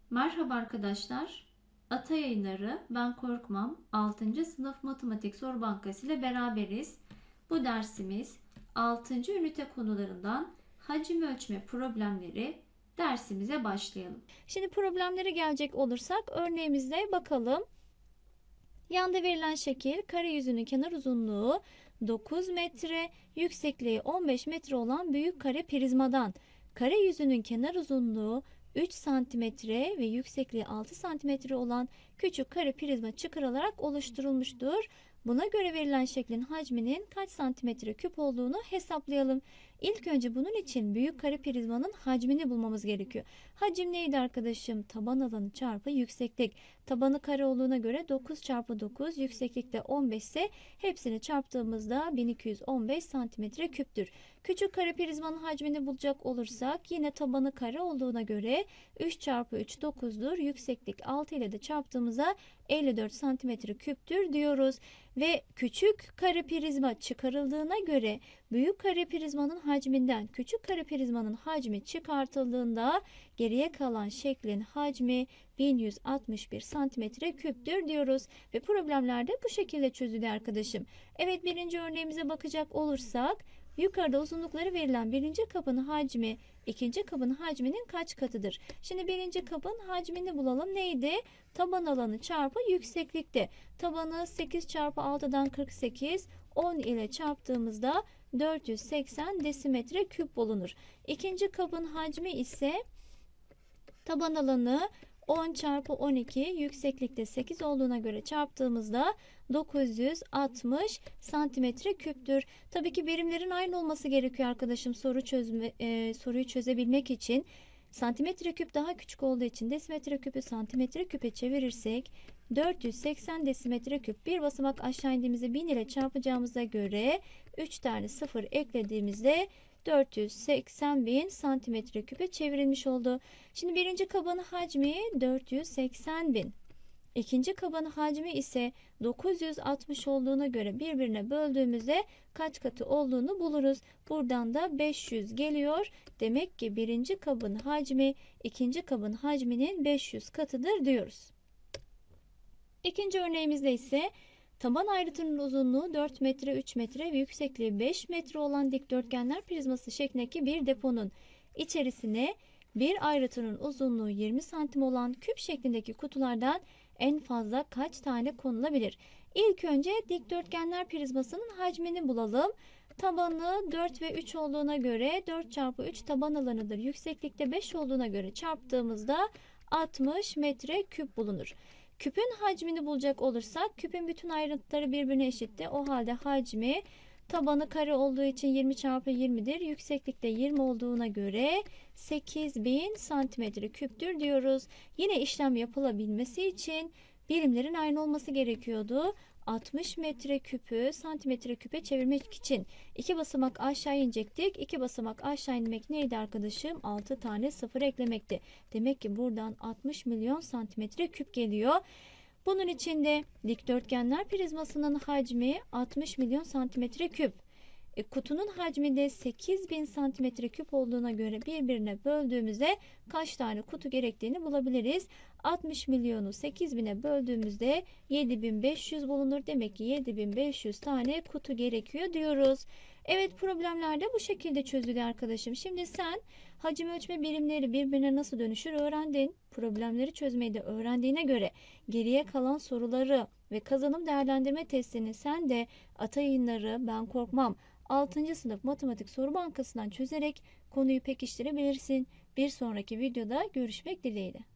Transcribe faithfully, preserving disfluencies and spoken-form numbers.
Merhaba arkadaşlar. Ata Yayınları Ben Korkmam altıncı sınıf matematik soru bankası ile beraberiz. Bu dersimiz altıncı ünite konularından hacim ölçme problemleri. Dersimize başlayalım. Şimdi problemlere gelecek olursak örneğimizde bakalım. Yanda verilen şekil kare yüzünün kenar uzunluğu dokuz metre, yüksekliği on beş metre olan büyük kare prizmadan kare yüzünün kenar uzunluğu üç santimetre ve yüksekliği altı santimetre olan küçük kare prizma çıkarılarak oluşturulmuştur. Buna göre verilen şeklin hacminin kaç santimetre küp olduğunu hesaplayalım. İlk önce bunun için büyük kare prizmanın hacmini bulmamız gerekiyor. Hacim neydi arkadaşım? Taban alanı çarpı yükseklik. Tabanı kare olduğuna göre dokuz çarpı dokuz, yükseklikte on beş ise hepsini çarptığımızda bin iki yüz on beş santimetre küptür. Küçük kare prizmanın hacmini bulacak olursak yine tabanı kare olduğuna göre üç çarpı üç dokuzdur. Yükseklik altı ile de çarptığımızda elli dört santimetre küptür diyoruz. Ve küçük kare prizma çıkarıldığına göre büyük kare prizmanın hacminden küçük kare prizmanın hacmi çıkartıldığında geriye kalan şeklin hacmi bin yüz altmış bir santimetre küptür diyoruz. Ve problemlerde bu şekilde çözülüyor arkadaşım. Evet, birinci örneğimize bakacak olursak yukarıda uzunlukları verilen birinci kabın hacmi ikinci kabın hacminin kaç katıdır? Şimdi birinci kabın hacmini bulalım. Neydi? Taban alanı çarpı yükseklikte. Tabanı sekiz çarpı altıdan kırk sekiz, on ile çarptığımızda dört yüz seksen desimetre küp bulunur. İkinci kabın hacmi ise taban alanı on çarpı on iki, yükseklikte sekiz olduğuna göre çarptığımızda dokuz yüz altmış santimetre küptür. Tabii ki birimlerin aynı olması gerekiyor arkadaşım soru çözme, e, soruyu çözebilmek için. Santimetre küp daha küçük olduğu için desimetre küpü santimetre küpe çevirirsek dört yüz seksen desimetre küp. Bir basamak aşağı indiğimizde bin ile çarpacağımıza göre üç tane sıfır eklediğimizde dört yüz seksen bin santimetre küpe çevrilmiş oldu. Şimdi birinci kabın hacmi dört yüz seksen bin. İkinci kabın hacmi ise dokuz yüz altmış olduğuna göre birbirine böldüğümüzde kaç katı olduğunu buluruz. Buradan da beş yüz geliyor. Demek ki birinci kabın hacmi ikinci kabın hacminin beş yüz katıdır diyoruz. İkinci örneğimizde ise taban ayrıtının uzunluğu dört metre, üç metre ve yüksekliği beş metre olan dikdörtgenler prizması şeklindeki bir deponun içerisine bir ayrıtının uzunluğu yirmi santim olan küp şeklindeki kutulardan en fazla kaç tane konulabilir? İlk önce dikdörtgenler prizmasının hacmini bulalım. Tabanı dört ve üç olduğuna göre dört çarpı üç taban alanıdır. Yükseklikte beş olduğuna göre çarptığımızda altmış metre küp bulunur. Küpün hacmini bulacak olursak küpün bütün ayrıntıları birbirine eşitti. O halde hacmi tabanı kare olduğu için yirmi çarpı yirmidir. Yükseklikte yirmi olduğuna göre sekiz bin santimetre küptür diyoruz. Yine işlem yapılabilmesi için birimlerin aynı olması gerekiyordu. altmış metre küpü santimetre küpe çevirmek için iki basamak aşağı inecektik. iki basamak aşağı inmek neydi arkadaşım? altı tane sıfır eklemekti. Demek ki buradan altmış milyon santimetre küp geliyor. Bunun içinde dikdörtgenler prizmasının hacmi altmış milyon santimetre küp. E, kutunun hacmi de sekiz bin santimetre küp olduğuna göre birbirine böldüğümüzde kaç tane kutu gerektiğini bulabiliriz. altmış milyonu sekiz bine böldüğümüzde yedi bin beş yüz bulunur. Demek ki yedi bin beş yüz tane kutu gerekiyor diyoruz. Evet, problemlerde bu şekilde çözülüyor arkadaşım. Şimdi sen hacim ölçme birimleri birbirine nasıl dönüşür öğrendin. Problemleri çözmeyi de öğrendiğine göre geriye kalan soruları ve kazanım değerlendirme testini sen de Ata Yayınları Ben Korkmam altıncı sınıf matematik soru bankasından çözerek konuyu pekiştirebilirsin. Bir sonraki videoda görüşmek dileğiyle.